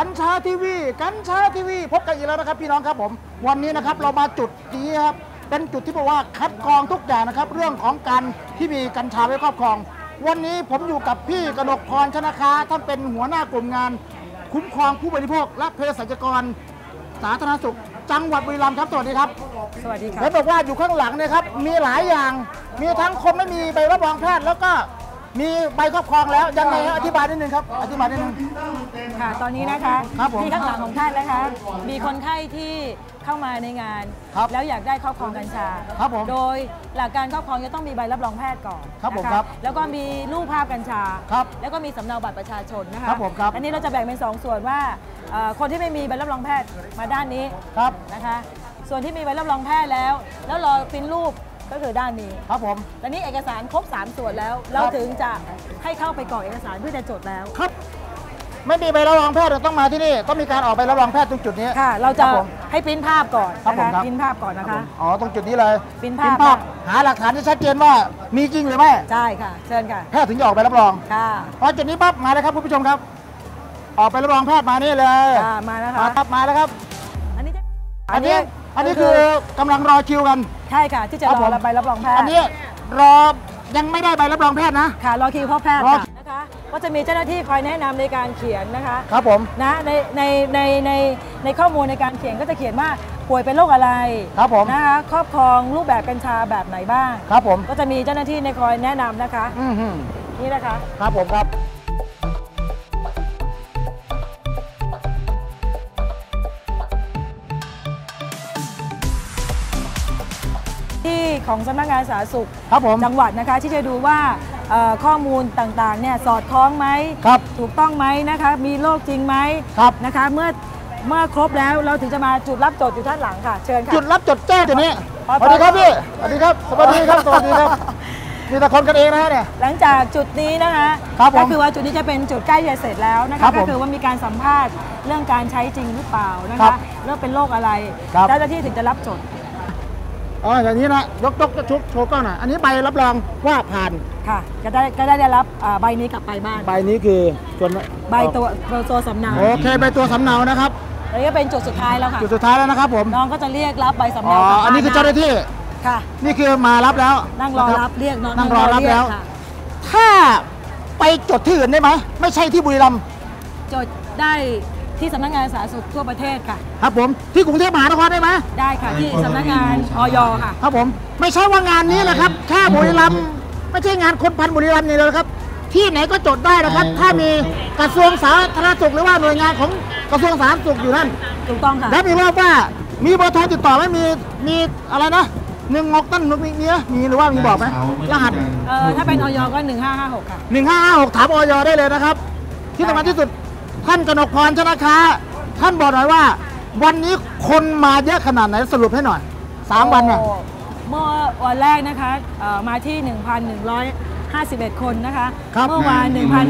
ญชาทีวีพบกันอีกแล้วนะครับพี่น้องครับผมวันนี้นะครับเรามาจุดนี้ครับเป็นจุดที่บอกว่าคัดกรองทุกอย่างนะครับเรื่องของการที่มีกัญชาไว้ครอบครองวันนี้ผมอยู่กับพี่กนกพรชนะค้าท่านเป็นหัวหน้ากลุ่มงานคุ้มครองผู้บริโภคและเภสัชกรสาธารณสุขจังหวัดบุรีรัมย์ครับสวัสดีครับสวัสดีครับเห็นบอกว่าอยู่ข้างหลังเนี่ยครับมีหลายอย่างมีทั้งคนไม่มีใบรับรองแพทย์แล้วก็มีใบครอบครองแล้วยังไงอธิบายนิดนึงครับอธิบายนิดนึงค่ะตอนนี้นะคะที่ข้างหลังของท่านนะคะมีคนไข้ที่เข้ามาในงานแล้วอยากได้ครอบครองกัญชาโดยหลักการครอบครองจะต้องมีใบรับรองแพทย์ก่อนนะคะแล้วก็มีรูปภาพกัญชาแล้วก็มีสำเนาบัตรประชาชนนะคะอันนี้เราจะแบ่งเป็น2ส่วนว่าคนที่ไม่มีใบรับรองแพทย์มาด้านนี้นะคะส่วนที่มีใบรับรองแพทย์แล้วรอพิมพ์รูปก็คือด้านนี้ครับผมตอนนี้เอกสารครบ3ส่วนแล้วเราถึงจะให้เข้าไปกรอกเอกสารเพื่อจะจดแล้วครับไม่มีใบรับรองแพทย์เราต้องมาที่นี่ต้องมีการออกใบรับรองแพทย์ตรงจุดนี้ค่ะเราจะให้พิมพ์ภาพก่อนนะคะพิมพ์ภาพก่อนนะคะอ๋อตรงจุดนี้เลยพิมพ์ภาพหาหลักฐานที่ชัดเจนว่ามีจริงหรือไม่ใช่ค่ะเชิญค่ะแพทย์ถึงจะออกใบรับรองค่ะพอจุดนี้ปั๊บมาเลยครับคุณผู้ชมครับออกใบรับรองแพทย์มานี่เลยมาแล้วครับมาแล้วครับอันนี้คือกำลังรอคิวกันใช่ค่ะที่จะรอใบรับรองแพทย์อันนี้รอยังไม่ได้ใบรับรองแพทย์นะค่ะรอคิวพ่อแพทย์นะคะก็จะมีเจ้าหน้าที่คอยแนะนำในการเขียนนะคะครับผมนะในข้อมูลในการเขียนก็จะเขียนว่าป่วยเป็นโรคอะไรครับผมนะคะครอบครองรูปแบบกัญชาแบบไหนบ้างครับผมก็จะมีเจ้าหน้าที่ในคอยแนะนำนะคะนี่นะคะครับผมครับที่ของสำนักงานสาธารณสุขจังหวัดนะคะที่จะดูว่าข้อมูลต่างๆเนี่ยสอดคล้องไหมถูกต้องไหมนะคะมีโรคจริงไหมนะคะเมื่อครบแล้วเราถึงจะมาจุดรับจดอยู่ด้านหลังค่ะเชิญค่ะจุดรับจดแจ้งจุดนี้สวัสดีครับพี่สวัสดีครับสวัสดีครับสวัสดีครับมีแต่คนกันเองนะเนี่ยหลังจากจุดนี้นะคะก็คือว่าจุดนี้จะเป็นจุดใกล้จะเสร็จแล้วนะคะก็คือว่ามีการสัมภาษณ์เรื่องการใช้จริงหรือเปล่านะคะเรื่องเป็นโรคอะไรเจ้าหน้าที่ถึงจะรับจดอ๋ออย่างนี้นะยกชุกโชว์กล้องหน่อยอันนี้ใบรับรองว่าผ่านค่ะก็ได้รับใบนี้กลับไปบ้านใบนี้คือส่วนใบตัวสำเนาโอเคใบตัวสำเนานะครับอันนี้ก็เป็นจุดสุดท้ายแล้วค่ะจุดสุดท้ายแล้วนะครับผมน้องก็จะเรียกรับใบสำเนาอันนี้คือเจ้าหน้าที่ค่ะนี่คือมารับแล้วนั่งรอรับเรียกนั่งรอรับแล้วถ้าไปจดที่อื่นได้ไหมไม่ใช่ที่บุรีรัมย์จดได้ที่สำนักงานสาธารณสุขทั่วประเทศค่ะครับผมที่กรุงเทพมหานครได้ไหมได้ค่ะที่สำนักงานอย.ค่ะครับผมไม่ใช่ว่างานนี้นะครับแค่บุรีรัมย์ไม่ใช่งานคนพันบุรีรัมย์นี่เลยครับที่ไหนก็จดได้นะครับถ้ามีกระทรวงสาธารณสุขหรือว่าหน่วยงานของกระทรวงสาธารณสุขอยู่นั่นถูกต้องค่ะและมีว่ามีเบอร์โทรติดต่อไหมมีอะไรนะ16ตั้นมีหรือว่ามีบอกไหมรหัสถ้าเป็นอย.ก็1556ค่ะ 1556ถามอย.ได้เลยนะครับที่สำคัญที่สุดท่านกนกพรชนะค้าท่านบอกหน่อยว่าวันนี้คนมาเยอะขนาดไหนสรุปให้หน่อย3วันเนี่ยเมื่อวันแรกนะคะมาที่ 1,151 คนนะคะเมื่อวาน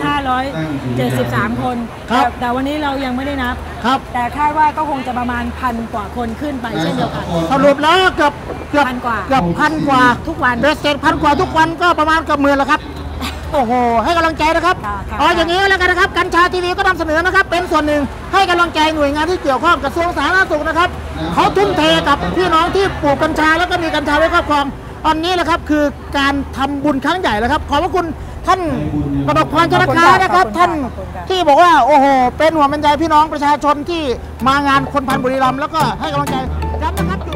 1,573 คนแต่วันนี้เรายังไม่ได้นับแต่คาดว่าก็คงจะประมาณ1,000 กว่าคนขึ้นไปเช่นเดียวกันสรุปแล้วเกือบพันกว่าทุกวันเสร็จ1,000 กว่าทุกวันก็ประมาณเกือบ10,000แล้วครับโอ้โหให้กำลังใจนะครับอย่างนี้แล้วกันนะครับกัญชาทีวีก็นำเสนอนะครับเป็นส่วนหนึ่งให้กำลังใจหน่วยงานที่เกี่ยวข้องกระทรวงสาธารณสุขนะครับเขาทุ่มเทกับพี่น้องที่ปลูกกัญชาแล้วก็มีกัญชาไว้ครอบครองตอนนี้แหละครับคือการทำบุญครั้งใหญ่แล้วครับขอบพระคุณท่านกนกพรชนะค้านะครับท่านที่บอกว่าโอ้โหเป็นห่วงเป็นใยพี่น้องประชาชนที่มางานคนพันบุรีรัมย์แล้วก็ให้กำลังใจย้ำนะครับ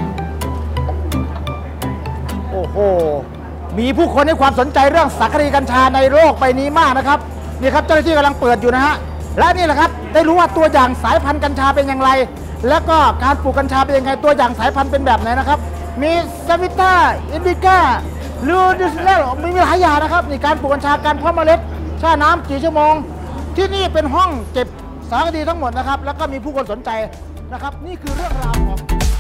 โอ้โหมีผู้คนให้ความสนใจเรื่องสารคดีกัญชาในโลกใบนี้มากนะครับนี่ครับเจ้าหน้าที่กำลังเปิดอยู่นะฮะและนี่แหละครับได้รู้ว่าตัวอย่างสายพันธุ์กัญชาเป็นอย่างไรแล้วก็การปลูกกัญชาเป็นยังไงตัวอย่างสายพันธุ์เป็นแบบไหนนะครับมีซาวิต้าอินดิก้าลูดิสเลลมีหลายอย่างนะครับในการปลูกกัญชาการเพาะเมล็ดแช่น้ำกี่ชั่วโมงที่นี่เป็นห้องเก็บสารคดีทั้งหมดนะครับแล้วก็มีผู้คนสนใจนะครับนี่คือเรื่องราวของ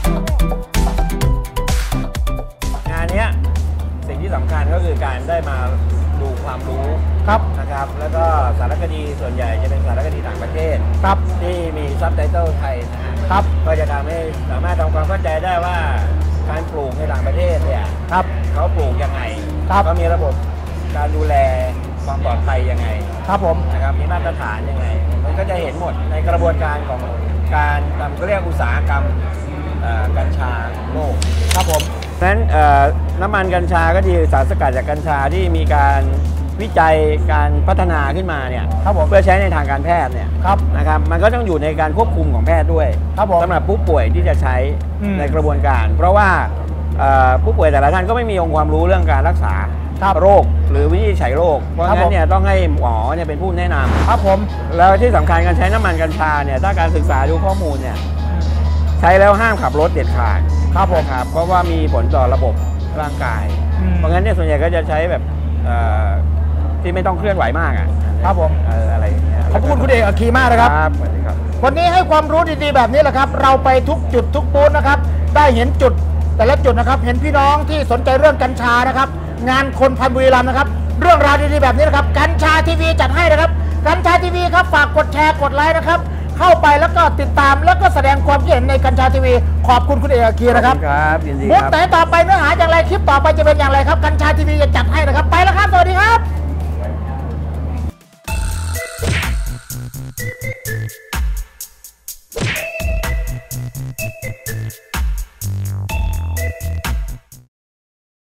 งานนี้สิ่งที่สำคัญก็คือการได้มาดูความรู้นะครับแล้วก็สารคดีส่วนใหญ่จะเป็นสารคดีต่างประเทศที่มีซับไตเติลไทยนะครับก็จะทำให้สามารถทำความเข้าใจได้ว่าการปลูกในต่างประเทศเนี่ยเขาปลูกยังไงก็มีระบบการดูแลความปลอดภัยยังไงครับผมนะครับมีมาตรฐานยังไงมันก็จะเห็นหมดในกระบวนการของการทำก็เรียกอุตสาหกรรมกัญชาของโลกครับผมเพราะฉะนั้นน้ำมันกัญชาก็ดีสารสกัดจากกัญชาที่มีการวิจัยการพัฒนาขึ้นมาเนี่ยครับผมเพื่อใช้ในทางการแพทย์เนี่ยครับนะครับมันก็ต้องอยู่ในการควบคุมของแพทย์ด้วยครับผมสำหรับผู้ป่วยที่จะใช้ ในกระบวนการ เพราะว่าผู้ป่วยแต่ละท่านก็ไม่มีองค์ความรู้เรื่องการรักษาโรคหรือวินิจฉัยโรคเพราะฉะนั้นเนี่ยต้องให้หมอเนี่ยเป็นผู้แนะนำครับผมแล้วที่สำคัญการใช้น้ำมันกัญชาเนี่ยถ้าการศึกษาดูข้อมูลเนี่ยใช้แล้วห้ามขับรถเด็ดขาดครับผมครับเพราะว่ามีผลต่อระบบร่างกาย เพราะงั้นเนี่ยส่วนใหญ่ก็จะใช้แบบที่ไม่ต้องเคลื่อนไหวมากอ่ะครับผมอะไรอย่างเงี้ยขอบคุณคุณเอกอัคคีมากนะครับสวัสดีครับวันนี้ให้ความรู้ดีๆแบบนี้แหละครับ เราไปทุกจุดทุกบูธนะครับ ได้เห็นจุดแต่ละจุดนะครับ เห็นพี่น้องที่สนใจเรื่องกัญชานะครับ งานคนพันธุ์บุรีรัมย์นะครับ เรื่องราวดีๆแบบนี้นะครับ กัญชาทีวีจัดให้นะครับ กัญชาทีวีครับฝากกดแชร์กดไลค์นะครับ เข้าไปแล้วก็ติดตามแล้วก็แสดงความคิดเห็นในกัญชาทีวี ขอบคุณคุณเอกอัคคีนะครับครับยินดีบูธครับไหนต่อไปเนื้อหาอย่างไรคลิปต่อไปจะเป็นอย่างไรครับ กัญชาทีวีจะจัดให้นะครับ ไปแล้วครับ